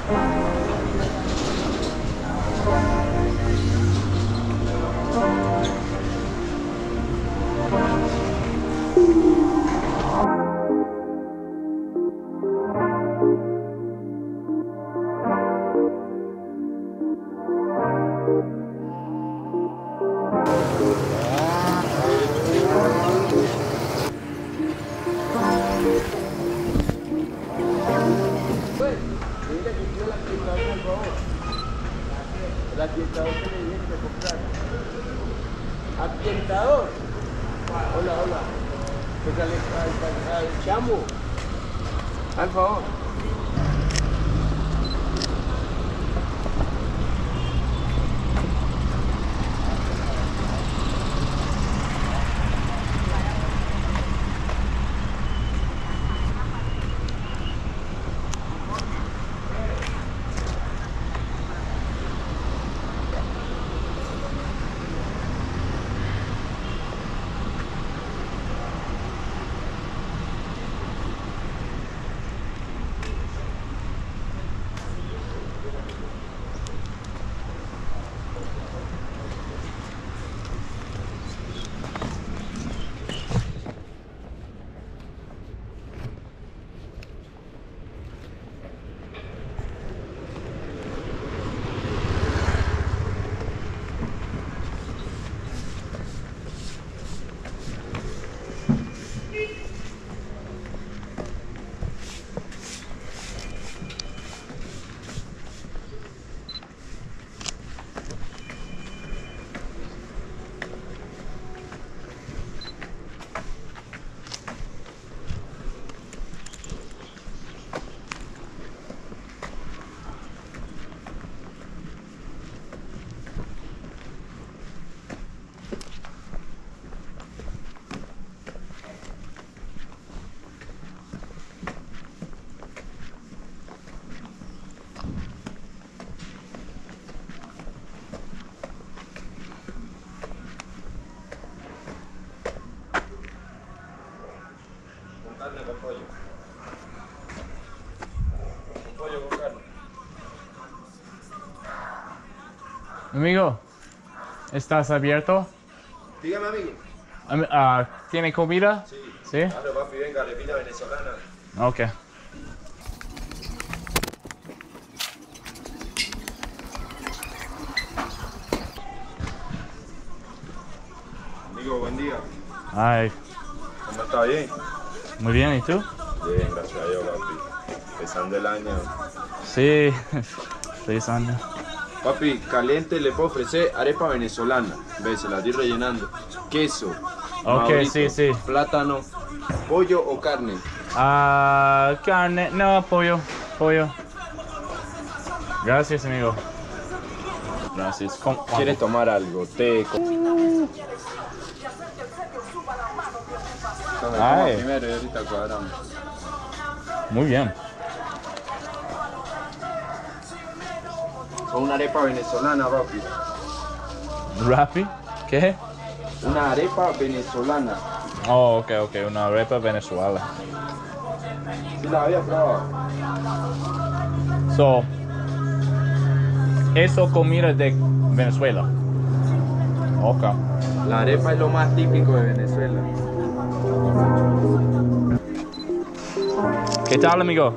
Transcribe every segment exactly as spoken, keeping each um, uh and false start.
El ambientador que le dije que me comprara. Ambientador. Hola, hola. Pues al, al, al, al chamo. Al favor. Con pollo. Con pollo con carne. Amigo, ¿estás abierto? Dígame, amigo. Uh, ¿Tiene comida? Sí. ¿Sí? Claro, papi, venga, repita venezolana. Ok. Amigo, buen día. Ay, ¿Cómo está? ¿Bien? muy bien, ¿y tú? Bien, gracias a Dios, papi. Empezando el año. Sí, feliz año. Papi, caliente le puedo ofrecer arepa venezolana. Ve, se la estoy rellenando. Queso. Ok, maurito, sí, sí. Plátano. ¿Pollo o carne? Ah, carne, no, pollo, pollo. Gracias, amigo. Gracias. ¿Cómo- ¿Quieres tomar algo? Té. co- Tome, coma Ay. primero y ahorita cuadramos. Muy bien. Son una arepa venezolana, papi. ¿Rappi? ¿Qué? Una arepa venezolana. Oh, ok, ok, una arepa Venezuela. ¿Sí la había probado? So, eso comida de Venezuela. Ok. La arepa es lo más típico de Venezuela. ¿Qué tal, amigo?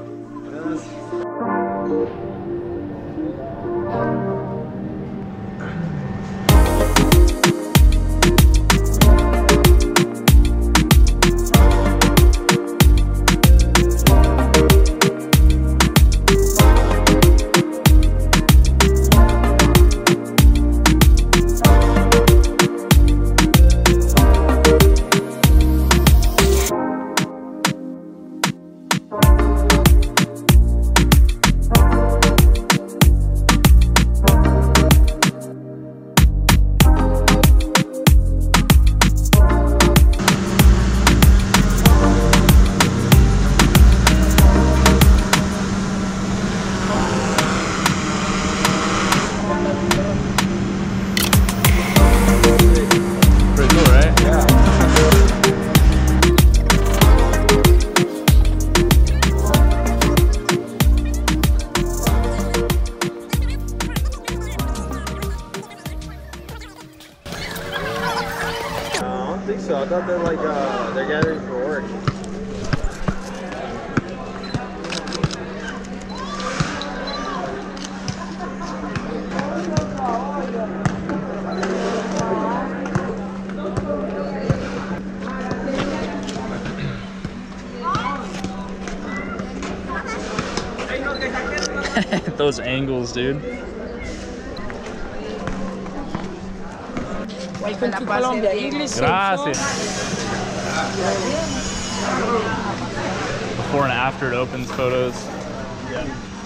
thought they're like uh, they're gathering for work. Those angles, dude. Welcome to Colombia. English. Gracias. Before and after it opens photos. Yeah.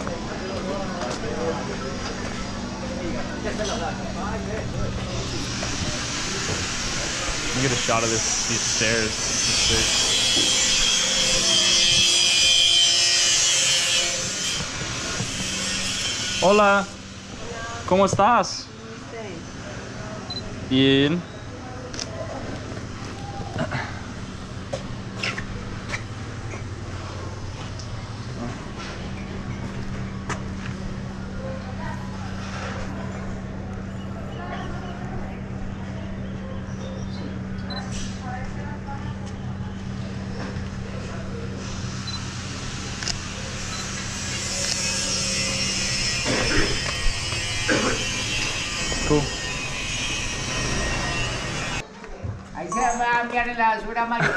Let me get a shot of this, these stairs. This is Hola, ¿cómo estás? Bien. Cool. Ahí se va a enviar en la basura, Mario.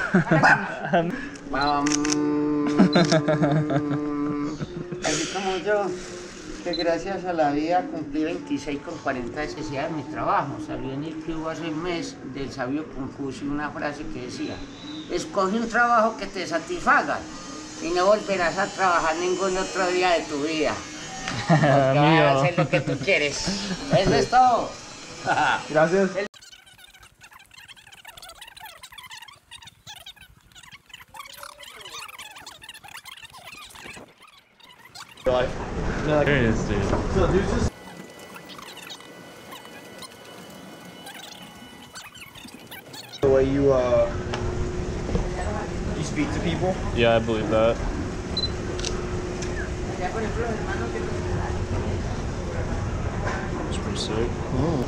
Así como yo, que gracias a la vida cumplí veintiséis con cuarenta de necesidad de mi trabajo. Salió en el club hace un mes del sabio Confucio una frase que decía: escoge un trabajo que te satisfaga y no volverás a trabajar ningún otro día de tu vida. Porque vas a hacer lo que tú quieres. Eso es todo. Gracias. There it is, dude. So there's just the way you uh you speak to people. Yeah, I believe that. It's pretty sick. Oh.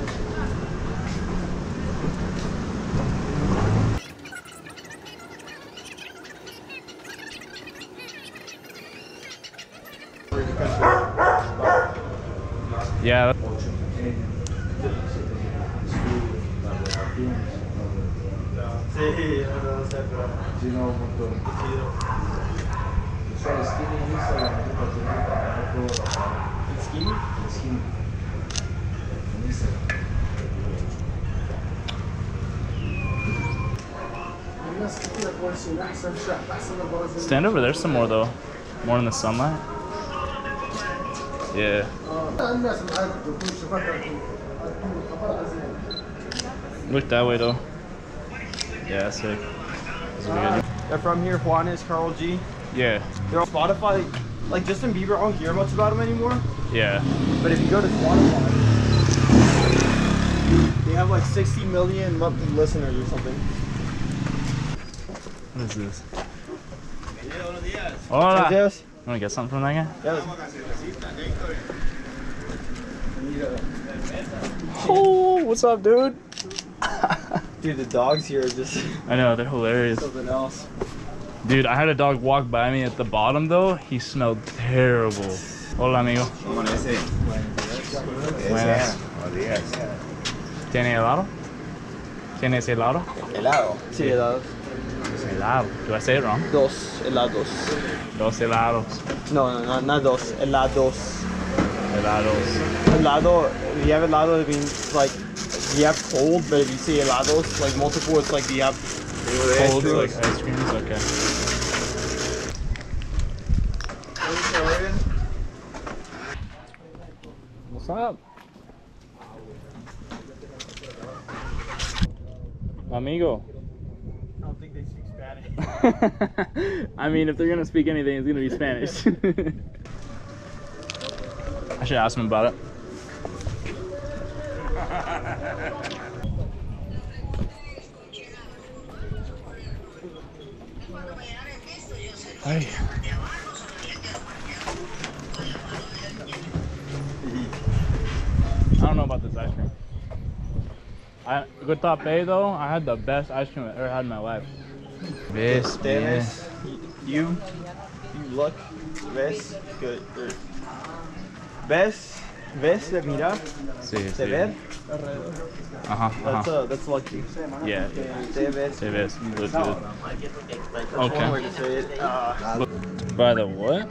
Yeah. Stand over there some more though. More in the sunlight. Yeah. Look that way though. Yeah, that's sick. That's really good. They're from here, Juanes, Carl G. Yeah. They're on Spotify. Like Justin Bieber, I don't hear much about him anymore. Yeah. But if you go to Spotify, they have like sixty million monthly listeners or something. What is this? Hola. Yes. Want to get something from that guy? Yeah. Oh, what's up, dude? Dude, the dogs here are just I know, they're hilarious. something else. Dude, I had a dog walk by me at the bottom though. He smelled terrible. Hola, amigo. Buenas. ¿Tiene helado? ¿Tienes helado? Helado. Sí, helados. Helado. Do I say it wrong? Dos helados. Dos helados. No, no, no, not dos. Helados. Helados. Helado, if you have helado, it means like you have cold, but if you say helados, like multiple, it's like you have Cold, like ice creams? Okay. What's up? Amigo. I don't think they speak Spanish. I mean, if they're gonna speak anything, it's gonna be Spanish. I should ask them about it. Hey. I don't know about this ice cream. I, good tape though, I had the best ice cream I've ever had in my life. Ves, bien. You, you look, ves, good. Ves, ves de mirar, Sí, de sí. ver. Ajá, That's ajá. uh, that's lucky. Yeah. Te ves. Se ves. Good, good. Like, that's Okay. one way to say it. Uh, By the what?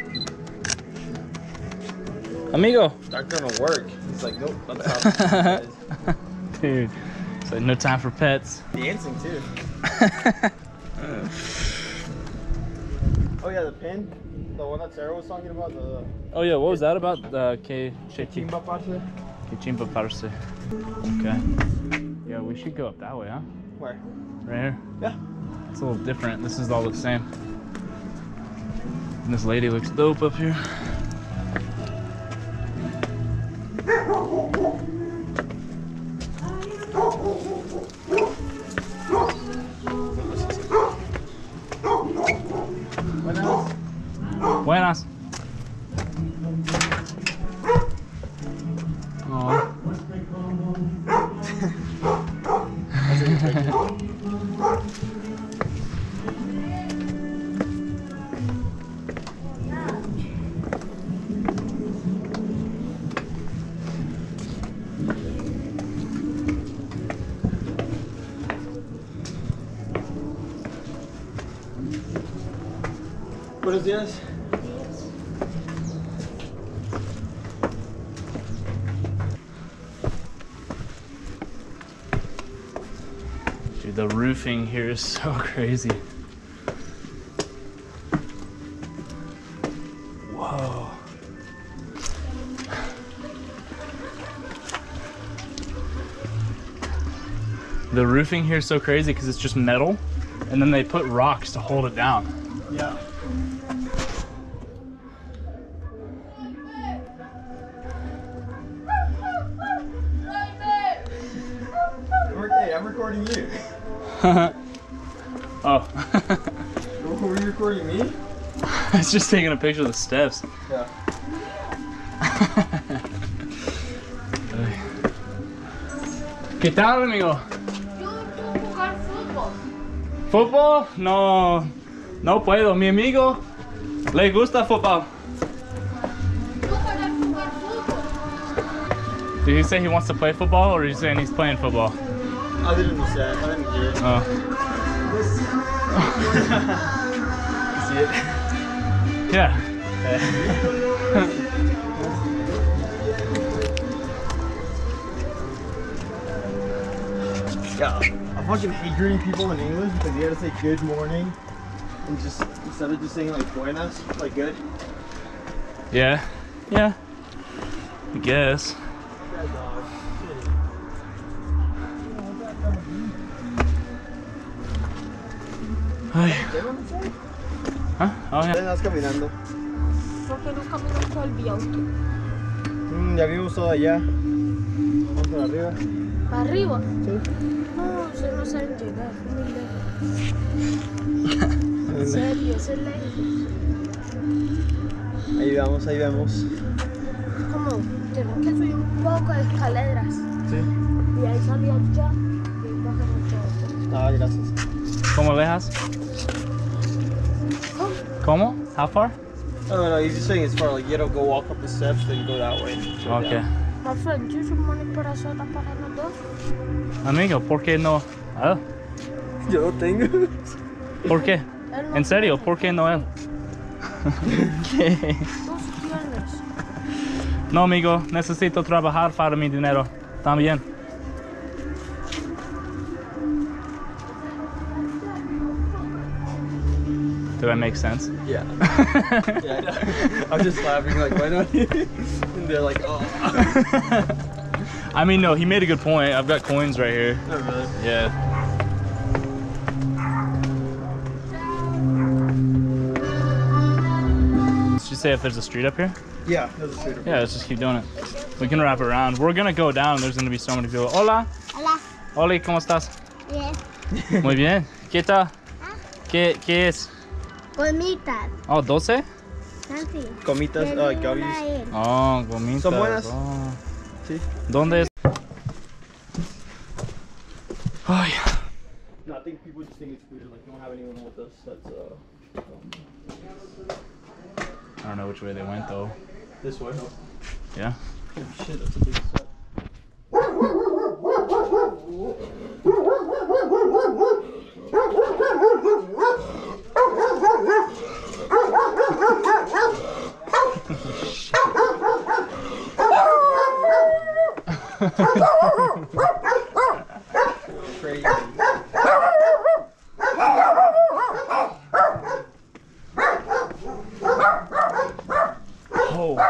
Amigo. not gonna work. He's like, nope, that's not. Dude, it's like no time for pets. Dancing too. Oh yeah, the pin, the one that Sarah was talking about. The Oh yeah, what was that about? The que chimba parce. que chimpa parce. Okay. Yeah, we should go up that way, huh? Where? Right here. Yeah. It's a little different. This is all the same. And this lady looks dope up here. Buenas. Oh. Buenos días. Dude, the roofing here is so crazy. Whoa. The roofing here is so crazy because it's just metal and then they put rocks to hold it down. Yeah. Hey, I'm recording you. Oh. Were you recording me? I was just taking a picture of the steps. Yeah. ¿Qué tal, amigo? Yo quiero jugar fútbol. ¿Fútbol? No, no puedo. Mi amigo le gusta fútbol. Yo quiero jugar fútbol. Did he say he wants to play football or are you saying he's playing football? I didn't understand. I didn't hear it. Oh. See it? Yeah. Yeah. I fucking hate greeting people in English because you gotta say good morning and just instead of just saying like buenas, like good. Yeah. Yeah. I guess. Ay. Huh? Oh yeah. Estás caminando. Porque no camino todo el viento. Mm, ya vimos todo allá. Vamos para arriba. ¿Para arriba? Sí. No, se no saben llegar. Muy lejos. En serio, es lejos. Ahí vamos, ahí vemos. Como, tenemos que subir un poco de escaleras. Sí. Y ahí salía allá. Y ahí bajamos todo. Ah, gracias. ¿Cómo lejas? ¿Cómo? How far? No, no, no, he's just saying it's far. Like, you gotta go walk up the steps, then go that way. Go Okay. down. My friend, you should money para hacer para los dos. Amigo, ¿por qué no? Ah, Yo no tengo. ¿por qué? Él no ¿En serio? tiene. ¿Por qué no él? ¿Qué? Tú sí tienes. No, amigo, necesito trabajar para mi dinero. También. Did that make sense? Yeah. Yeah, I know. I'm just laughing like, why not? And they're like, oh. I mean, no, he made a good point. I've got coins right here. Not really. Yeah. Did you say if there's a street up here? Yeah, there's a street up Yeah, let's just keep doing it. We can wrap it around. We're gonna go down. There's gonna be so many people. Hola. Hola. Hola, ¿cómo estás? Bien. Muy bien. ¿Qué tal? ¿Qué, qué es? Gomitas. Oh, doce? Santi. Comitas, uh, gummies. Oh, gomitas. Son buenas. Oh. Sí. ¿Dónde es? have anyone with us that's uh. Um, I don't know which way they went though. this way, huh? Yeah. Oh shit, that's a big set. Crazy. Oh.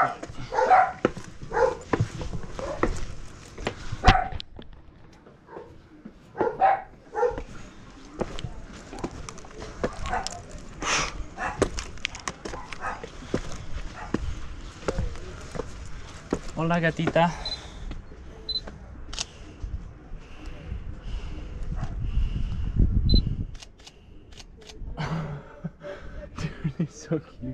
Hola, gatita. Dude, he's so cute.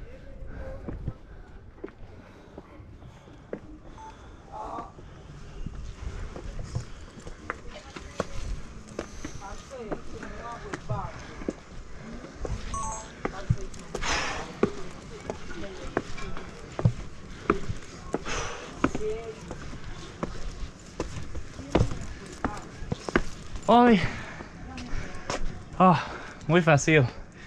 Ay. Oh, muy fácil.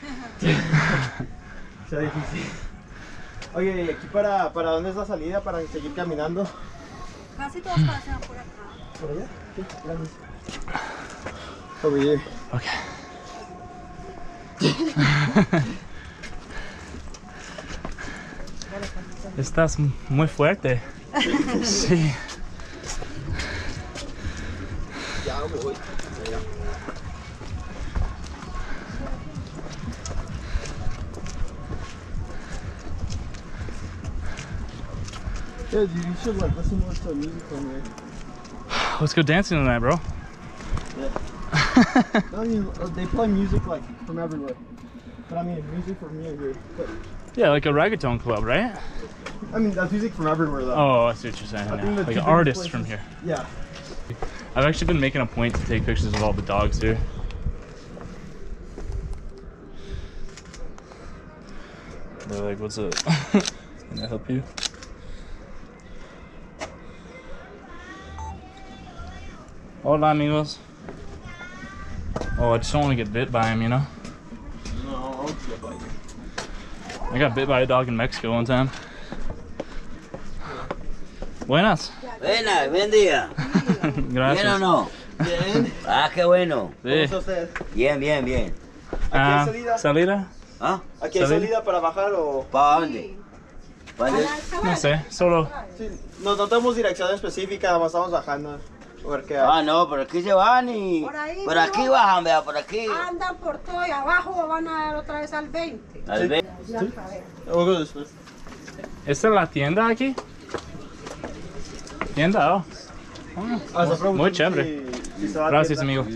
Está difícil. Oye, ¿y aquí para, para dónde es la salida para seguir caminando? Casi todos pasan por acá. ¿Por allá? Sí, gracias. Over here. Okay. Estás muy fuerte. Sí. Ya voy. Allá. Yeah, dude, you should like listen more to music from here. Let's go dancing tonight, bro. Yeah. No, I mean, uh, they play music like from everywhere. But I mean, music from here, here. But, Yeah, like a reggaeton club, right? I mean, that's music from everywhere, though. Oh, I see what you're saying. I Yeah. think the Like two artists biggest from places- here. Yeah. I've actually been making a point to take pictures of all the dogs here. They're like, what's up? Can I help you? Hola, amigos. Oh, I just don't want to get bit by him, you know? No, I won't get like I got bit by a dog in Mexico one time. Buenas. Buena, buen día. Gracias. ¿Bien o no? Bien. Ah, qué bueno. ¿Cómo Sí. está usted? Bien, bien, bien. ¿Aquí hay Ah, salida? ¿Salida? ¿Ah? ¿Aquí hay ¿Salida? salida para bajar o...? ¿Para dónde? ¿Para dónde? No sé, solo... Sí, no, no tenemos dirección específica, nada más estamos bajando. A ver qué hay. Ah, no, por aquí se van y... Por ahí, Por ¿no? aquí bajan, vea, por aquí. Andan por todo y abajo van a dar otra vez al veinte. Al ver. We'll go this way. ¿Esta es la tienda aquí? Tienda, oh. Ah, se preguntó Muy chévere. si- si se va a Gracias, tienda. amigo.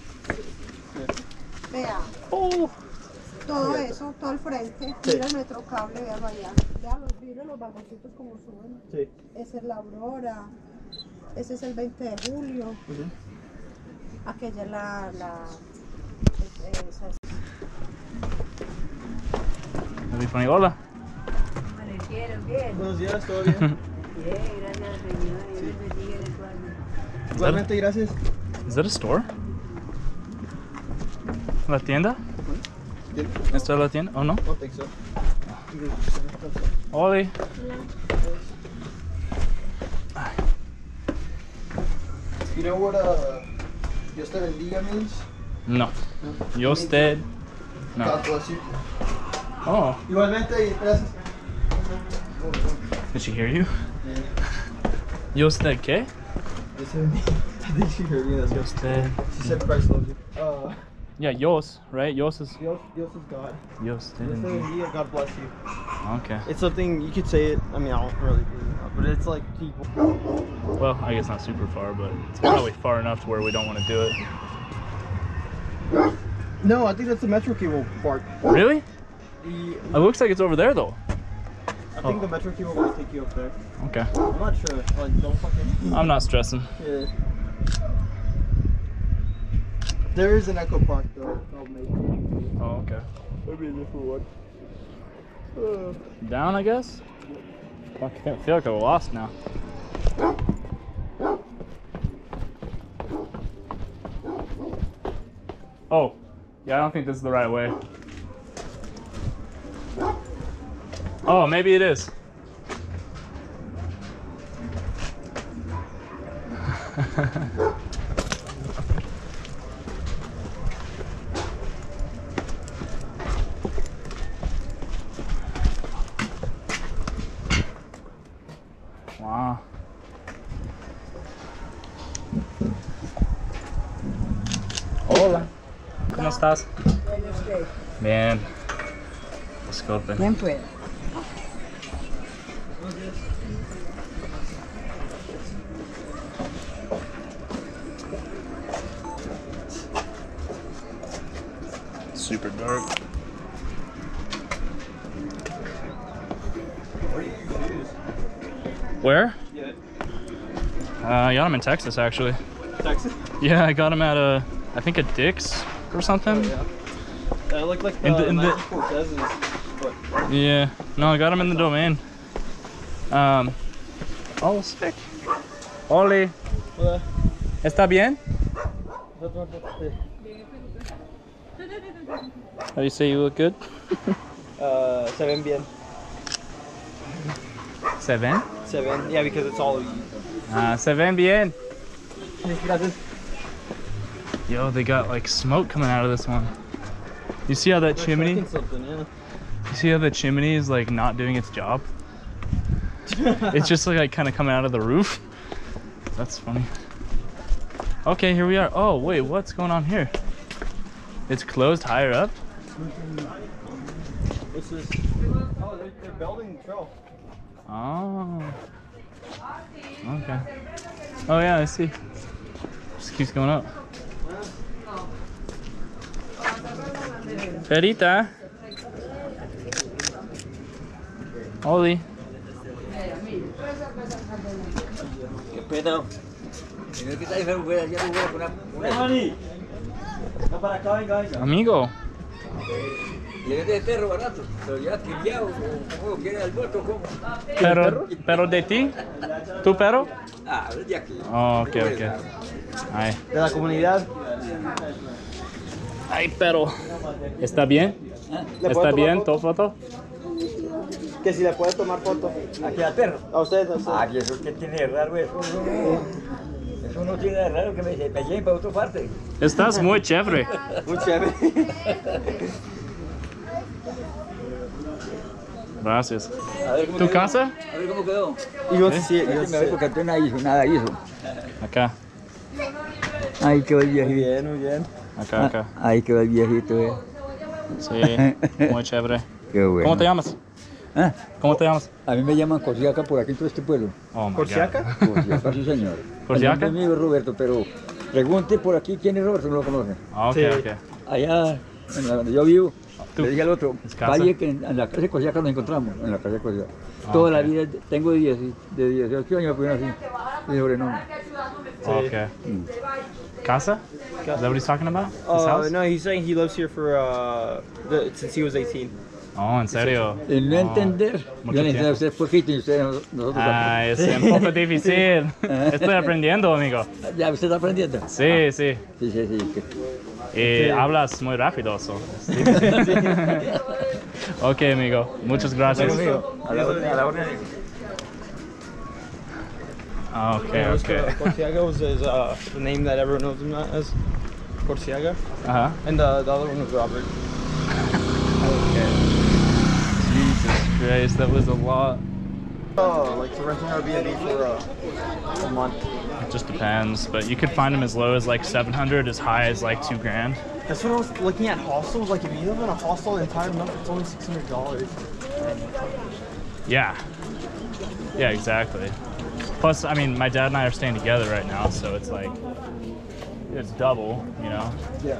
Vea, Oh. todo eso, todo el frente. Mira el metro cable, véalo allá. Vea los vidrios, los vagoncitos como suben. Sí. Esa es la Aurora. Ese es el veinte de julio. Ujú. Aquella es la... la es- esa es- That'd be funny. Hola. Buenos días, ¿todo bien? Igualmente, gracias. Is that a store? ¿La tienda? ¿Esta es la tienda? Oh, no. I don't think so. Oli. You know what uh, Dios te bendiga means? No. Yo usted. No. God bless you. Oh. Igualmente, gracias. Did she hear you? Yo usted qué? Dios te bendiga. I think she heard me. That's Yo good. usted. She said Christ loves you. Uh, Yeah, Yos, right? Yos is. Dios, Dios is God. Yos. Dios te bendiga, God bless you. Okay. It's something, you could say it, I mean, I don't really believe it, but it's like people. Well, I guess not super far, but it's probably far enough to where we don't want to do it. No, I think that's the metro cable part. Really? The, It looks like it's over there, though. I think the metro cable will take you up there. Okay. I'm not sure. Like, don't fucking. I'm not stressing. Yeah. There is an eco park though. Called Maybe. Oh, okay. Maybe a different one. Uh, Down, I guess? I feel like I'm lost now. Oh, yeah, I don't think this is the right way. Oh, maybe it is. Wow. Hola. ¿Cómo estás? Bien. Disculpe. Bien puede. Super dark. Where? yeah. Uh, I got him in Texas, actually. Texas? Yeah, I got him at a, I think a Dick's or something. Oh, yeah. Uh, look like the, In the- in the- Cortez's, but Yeah, no, I got him in the domain. Um, oh, sick. Oli, Hola. ¿está bien? How do you say you look good? Uh, se ven bien. Se ven? Se ven, yeah, because it's all. Ah, se ven bien. Gracias. Yo, they got like smoke coming out of this one. You see how that chimney? Something, yeah. You see how the chimney is like not doing its job? It's just like, like kind of coming out of the roof. That's funny. Okay, here we are. Oh, wait, what's going on here? It's closed higher up? This is. Oh, they're, they're building the trail. Oh. Okay. Oh yeah, I see. Just keeps going up. Perita. Oli. Qué pena. ¿Qué está diciendo? Voy a hacer una Hey, no para acá, venga, venga. Amigo. Le vende perro barato, pero ya criado, ¿cómo quiere al voto? ¿Cómo? Pero, pero de ti? ¿Tu perro? Ah, de aquí. Oh, ok, ok. Ay. De la comunidad. Ay, pero. ¿Está bien? ¿Le puedo ¿Está tomar bien foto? tu foto? Que si le puede tomar foto. Aquí al perro. A usted, a usted. Ah, ¿y eso qué tiene de raro eso? Eso no tiene de raro que me, me lleven para otra parte. Estás muy chévere. Muy chévere. Gracias. A ver cómo ¿Tu quedó. casa? A ver cómo quedó. Y yo sí, Es yo que me ve porque Antena hizo, nada hizo. Acá. Ahí quedó el Muy viejito. bien, muy bien. Acá, acá. Ahí quedó el viejito, eh. Sí, muy chévere. Qué bueno. ¿Cómo te llamas? ¿Ah? ¿Cómo te llamas? A mí me llaman Cosiaca por aquí en todo este pueblo. Oh, my ¿Por God. Siaca? Cosiaca, sí señor. ¿Cosiaca? El nombre mío es Roberto, pero pregunte por aquí quién es Roberto, no lo conocen. Ah, ok, Sí. ok. Allá en la donde yo vivo, ¿Tú? le dije al otro, ¿Es casa? vaya que en, en la casa de Cosiaca nos encontramos, en la casa de Cosiaca. Ah, Toda ok. la vida, tengo diez, de dieciocho años, pues así, de sobrenombre. Okay. Casa? Is that what he's talking about? His Uh, house? no, he's saying he lives here for uh, the, since he was eighteen. Oh, en serio. El no Oh, entender, mucho yo le enseño a tiempo. ustedes poquito y ustedes nosotros Ah, es un poco difícil. Estoy aprendiendo, amigo. ¿Ya usted está aprendiendo? Sí, sí. Sí, sí, sí. que- Y hablas muy rápido, so. es difícil. Ok, amigo. Muchas gracias. Bueno, amigo, a la orden, a la orden. Ah, okay, okay. Corsiaga was his, uh, the name that everyone knows him as. Corsiaga. Uh-huh. And the, the other one was Robert. Okay. Jesus Christ, that was a lot. Oh, like to rent an Airbnb for uh, a month. It just depends, but you could find them as low as like seven hundred, as high as like two grand. That's what I was looking at hostels. Like if you live in a hostel the entire month, it's only six hundred dollars. Yeah. Yeah, exactly. Plus, I mean, my dad and I are staying together right now, so it's like, it's double, you know? Yeah.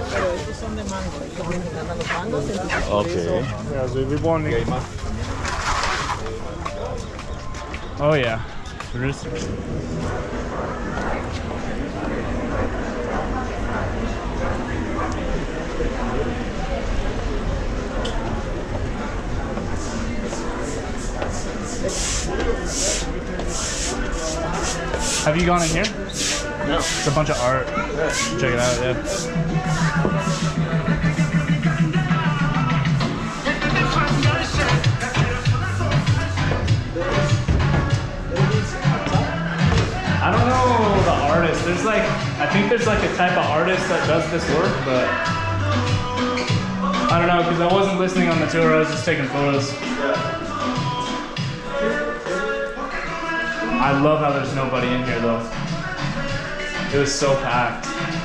Okay. Yeah, so we want to Oh yeah. There is. Have you gone in here? No. It's a bunch of art. Yeah. Check it out, yeah. I don't know the artist. There's like, I think there's like a type of artist that does this work, but I don't know, because I wasn't listening on the tour, I was just taking photos. I love how there's nobody in here though. It was so packed.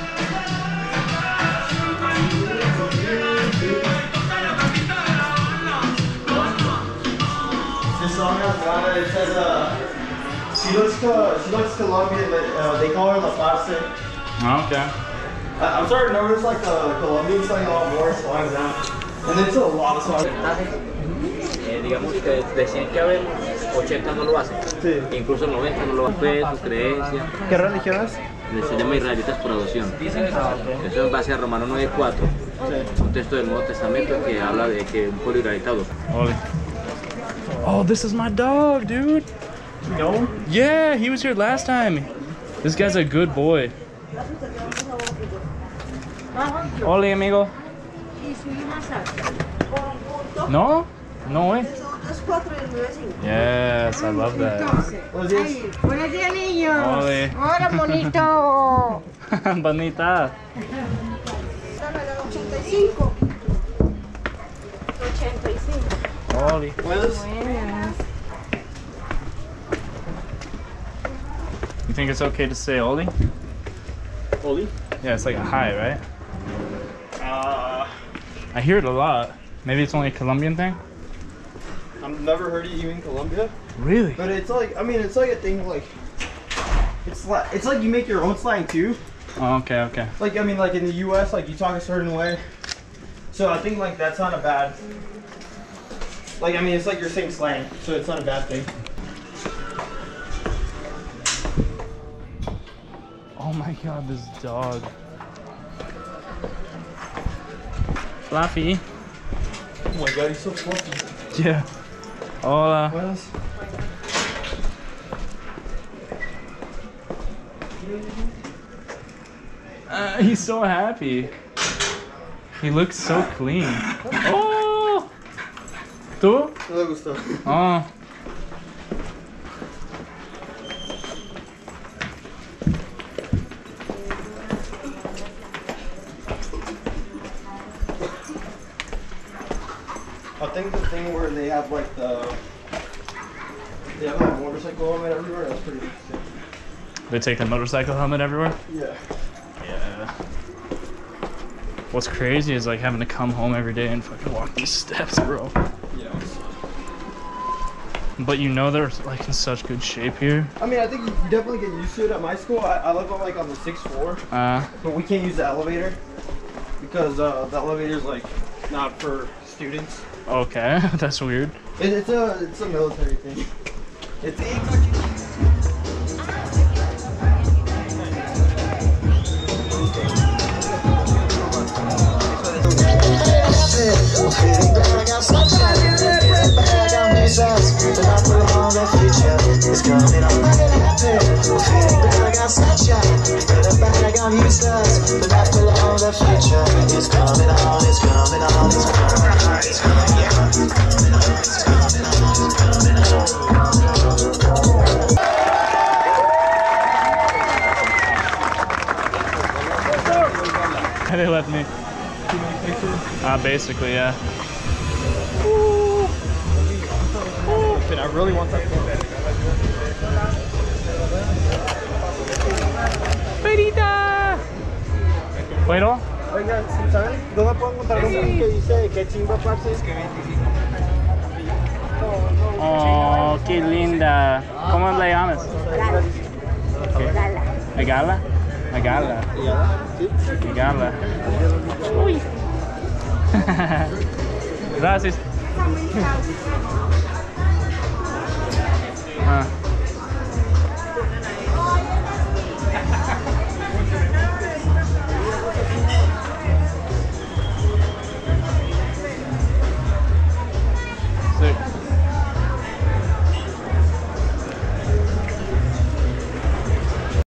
This song has one that it says, uh, she looks, uh, she looks Colombian, but uh, they call her La Pase. Okay. I, I'm starting to notice like the Colombian slang a lot more songs now. And it's a lot of songs. Eh, digamos que de cien que haber, ochenta no lo hacen. Sí. Incluso el noventa no lo hacen. Su creencia. ¿Qué religión es? Se llama israelitas por adopción. Eso es en base a Romano nueve cuatro. Sí. Un texto del Nuevo Testamento que habla de que un pueblo israelita adopta. Oh, this is my dog, dude. You know him? Yeah, he was here last time. This guy's a good boy. Hola, amigo. No? No way. Yes, I love that. Buenos días. Buenos días, niños. Hola. Hola, bonito. Bonita. ochenta y cinco. ochenta y cinco. Hola. Buenos. You think it's okay to say Oli? Oli? Yeah, it's like a hi, right? Uh, I hear it a lot. Maybe it's only a Colombian thing? I've never heard it even in Colombia. Really? But it's like, I mean, it's like a thing like, it's like, it's like you make your own slang too. Oh, okay, okay. Like, I mean, like in the U S, like you talk a certain way. So I think like that's not a bad, like, I mean, it's like you're saying slang, so it's not a bad thing. Oh my god, this dog. Fluffy. Oh my god, he's so fluffy. Yeah. Hola. Buenos. Uh, he's so happy. He looks so clean. Oh! ¿Tú? No le gustó. Oh. I think the thing where they have like the, they have like motorcycle helmet everywhere, that's pretty sick. They take the motorcycle helmet everywhere? Yeah. Yeah. What's crazy is like having to come home every day and fucking walk these steps, bro. Yeah. But you know they're like in such good shape here. I mean, I think you definitely get used to it at my school. I, I live on like on the sixth floor, Uh, but we can't use the elevator because uh, the elevator's like not for students. okay, that's weird. It, it's a it's a military thing. It's It's coming on, I gotta happen. I'm feeling glad I got sunshine. Feeling bad, I got useless. The life full of the future. It's coming on, it's coming on, it's coming on, it's coming on, it's coming on, it's coming on, it's coming on. They left me. Uh, basically, yeah. I really want that. ¡Perita! ¿Fuero? Oigan, ¿saben dónde puedo encontrar un link que dice que chimba parce? Oh, qué linda. ¿Cómo la llamas? ¿Agala? ¿Agala? Agala. ¿Sí? Agala. Uy. Gracias. Ah.